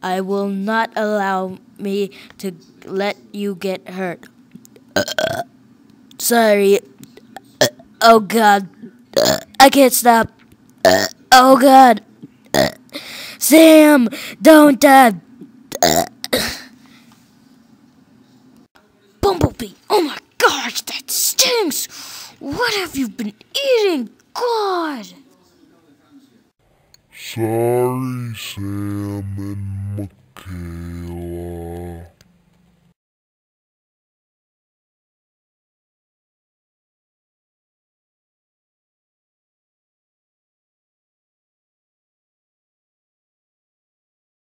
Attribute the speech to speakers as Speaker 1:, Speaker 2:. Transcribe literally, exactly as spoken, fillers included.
Speaker 1: I will not allow me to let you get hurt. Sorry. Oh God. I can't stop. Oh God. Sam, don't die. Bumblebee. Oh my gosh, that stinks. What have you been